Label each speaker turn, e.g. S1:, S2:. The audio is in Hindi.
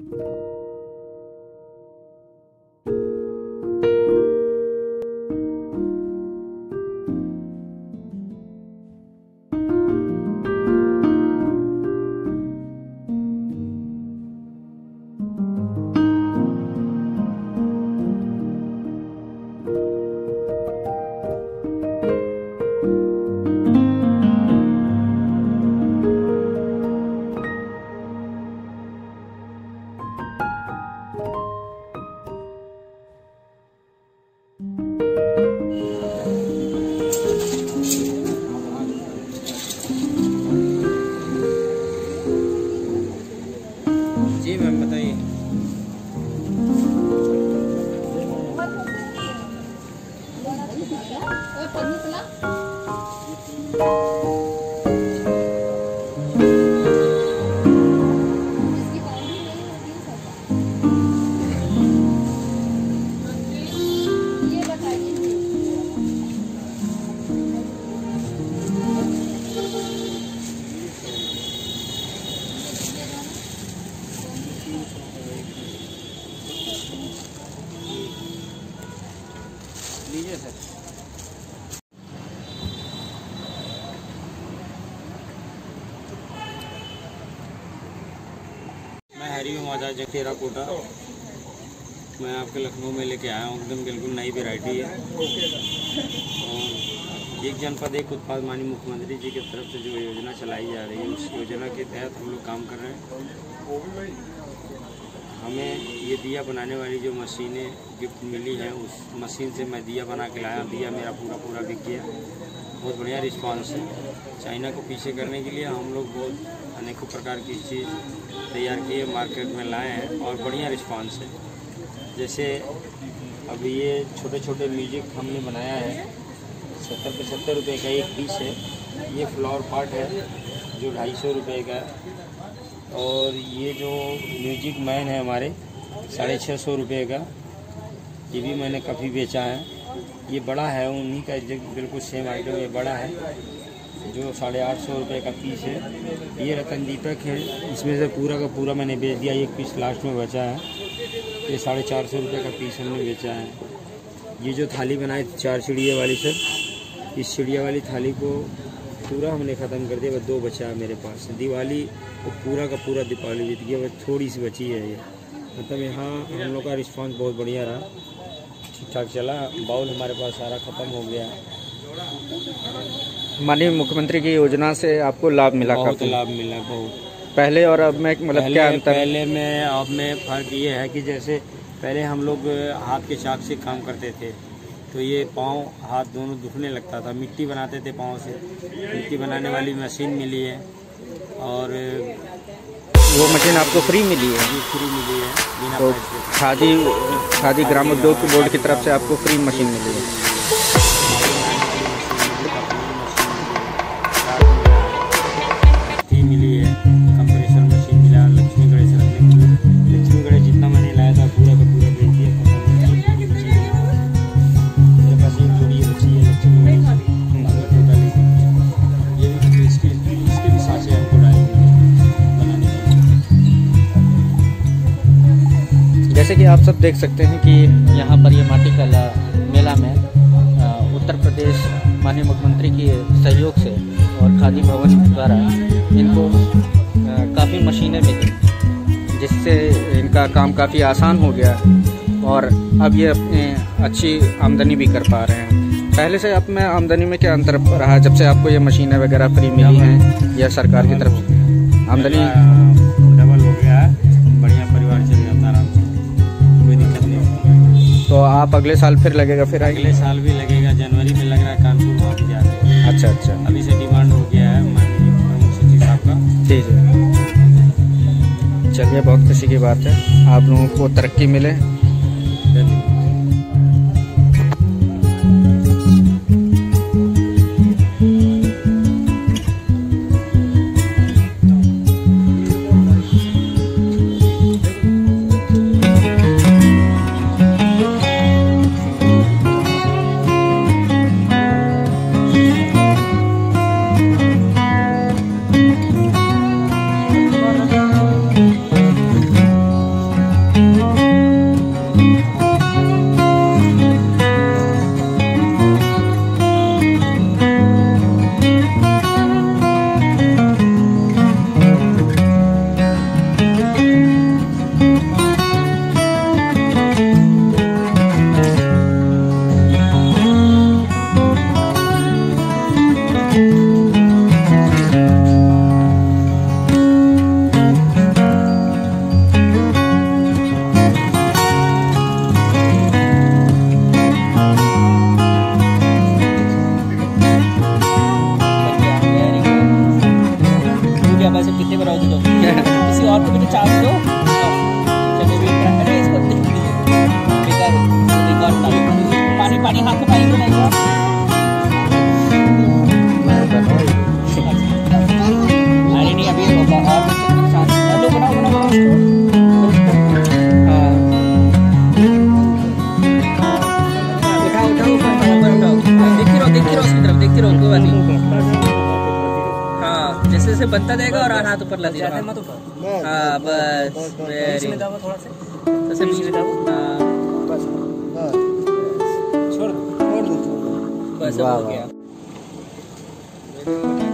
S1: जी मैम बताइए। लीजिए सर। मैं हरिओम आजाद जखेरा कोटा, मैं आपके लखनऊ में लेके आया हूँ। एकदम बिल्कुल नई वैरायटी है। और एक जनपद एक उत्पाद माननीय मुख्यमंत्री जी की तरफ से जो योजना चलाई जा रही है, उस योजना के तहत हम लोग काम कर रहे हैं। हमें ये दिया बनाने वाली जो मशीनें गिफ्ट मिली हैं, उस मशीन से मैं दिया बना के लाया। दिया मेरा पूरा बिक गया। बहुत बढ़िया रिस्पांस है। चाइना को पीछे करने के लिए हम लोग बहुत अनेकों प्रकार की चीज़ तैयार किए, मार्केट में लाए हैं और बढ़िया रिस्पांस है। जैसे अब ये छोटे छोटे म्यूजिक हमने बनाया है, 70-75 रुपये का एक पीस है। ये फ्लावर पार्ट है जो 250 रुपये का। और ये जो म्यूजिक मैन है हमारे 650 रुपये का, ये भी मैंने काफ़ी बेचा है। ये बड़ा है, उन्हीं का बिल्कुल सेम आइटम ये बड़ा है जो 850 रुपये का पीस है। ये रतन दीपक है, इसमें से पूरा का पूरा मैंने बेच दिया। एक पीस लास्ट में बचा है। ये 450 रुपये का पीस हमने बेचा है। ये जो थाली बनाई 4 चिड़िया वाली सर, इस चिड़िया वाली थाली को पूरा हमने ख़त्म कर दिया। बस 2 बचा है मेरे पास। दिवाली वो पूरा का पूरा दीपावली जीत गया, बस थोड़ी सी बची है। ये मतलब यहाँ हम लोग का रिस्पॉन्स बहुत बढ़िया रहा, ठीक ठाक चला। बाउल हमारे पास सारा ख़त्म हो गया।
S2: माननीय मुख्यमंत्री की योजना से आपको लाभ मिला?
S1: बहुत लाभ मिला, बहुत।
S2: पहले और अब में मतलब क्या अंतर?
S1: पहले में अब में फ़र्क ये है कि जैसे पहले हम लोग हाथ के चाक से काम करते थे, तो ये पाँव हाथ दोनों दुखने लगता था। मिट्टी बनाते थे पाँव से। मिट्टी बनाने वाली मशीन मिली है। और
S2: वो मशीन आपको फ्री मिली है?
S1: जी फ्री मिली है, बिना
S2: तो
S1: पैसे।
S2: खादी ग्रामोद्योग बोर्ड की तरफ से आपको फ्री मशीन मिली है।
S1: मिली है, कंप्रेसर मशीन मिला, लक्ष्मी गणेश लक्ष्मी गणेश जितना मैंने लाया था पूरा का पूरा बेच दिया। मेरे पास एक जोड़ी बची है लक्ष्मी गणेश, ये भी इसके भी साँचे हमको डालेंगे बनाने के।
S2: जैसे कि आप सब देख सकते हैं कि यहाँ पर ये माटी कला मेला में उत्तर प्रदेश माननीय मुख्यमंत्री के सहयोग से और खादी भवन द्वारा इनको काफ़ी मशीनें मिली, जिससे इनका काम काफ़ी आसान हो गया और अब ये अच्छी आमदनी भी कर पा रहे हैं। पहले से अब में आमदनी में क्या अंतर रहा जब से आपको ये मशीनें वगैरह फ्री मिली हैं या सरकार की तरफ से? आमदनी
S1: डबल हो गया है, बढ़िया परिवार चल जाता आराम से, कोई दिक्कत नहीं।
S2: तो आप अगले साल फिर लगेगा? फिर
S1: अगले साल भी लगेगा, जनवरी में लग रहा है। कानपुर वहाँ भी जा रहे हैं।
S2: अच्छा,
S1: अभी से डिमांड हो गया है माननीय प्रमुख सचिव साहब का।
S2: ठीक है, चलिए बहुत खुशी की बात है। आप लोगों को तरक्की मिले।
S1: धन्यवाद।
S3: पानी हाथ में पानी नहीं अरे नहीं अभी होगा और लो बनाओ बनाओ हाँ उठाओ देखती रहो उसकी तरफ देखती रहो कोई बात नहीं। हाँ जैसे जैसे बनता जाएगा और हाथ ऊपर ला दिया हाँ बस वेरी ऐसे बीच में बस हो गया।